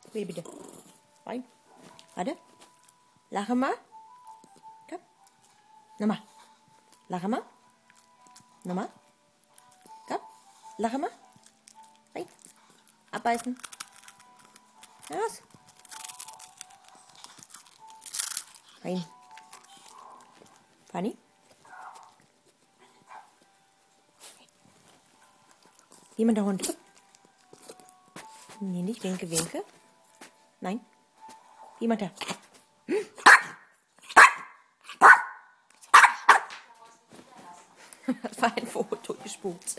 Bitte, bitte. Rein. Warte. Lache mal. Komm. Nochmal. Lache mal. Nochmal. Komm. Lache mal. Rein. Abbeißen. Los. Rein. Fanny. Jemand der Hund. Nee, nicht winke, winke. Nein. Jemand da. Das war ein Foto gespuckt.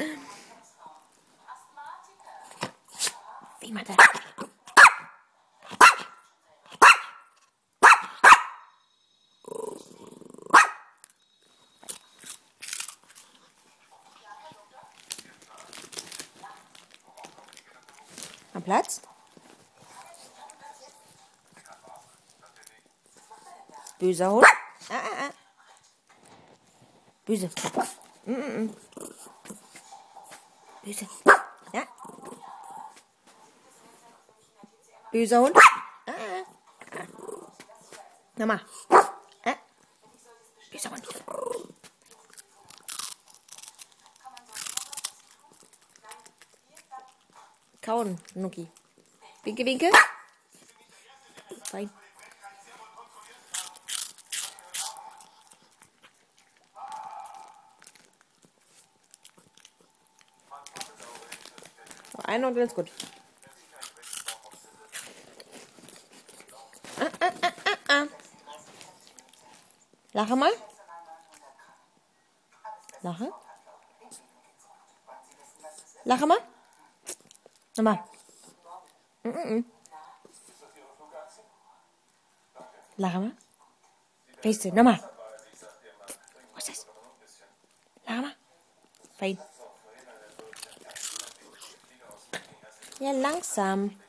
Jemand da. Am Platz. Böser Hund. Böse. Böse. Ja. Böser Hund. Nochmal. Böser Hund. Kauen, Nuki. Winke, winke. Fein. Einer und dann ist gut. Lache mal. Lache. Lache mal. Nochmal. Lache mal. Weißt du, nochmal. Was ist das? Lache mal. Fein. Ja, langsam.